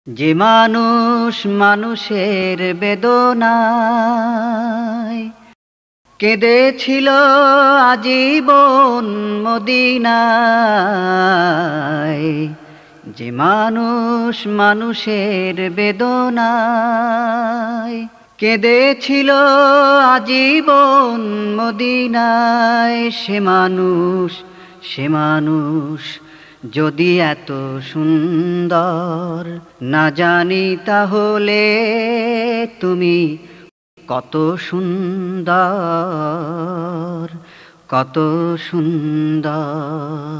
যে মানুষ মানুষের বেদনায় কেঁদেছিল আজীবন মদিনায়। যে মানুষ মানুষের বেদনায় কেঁদেছিল আজীবন মদিনায়। সে মানুষ যদি এত সুন্দর না জানি তাহলে তুমি কত সুন্দর, কত সুন্দর।